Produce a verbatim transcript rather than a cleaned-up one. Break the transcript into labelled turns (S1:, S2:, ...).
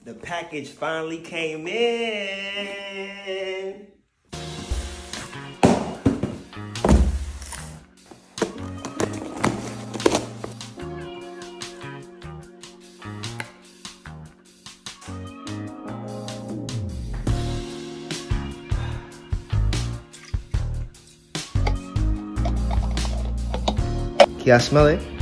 S1: The package finally came in.
S2: Can y'all smell it?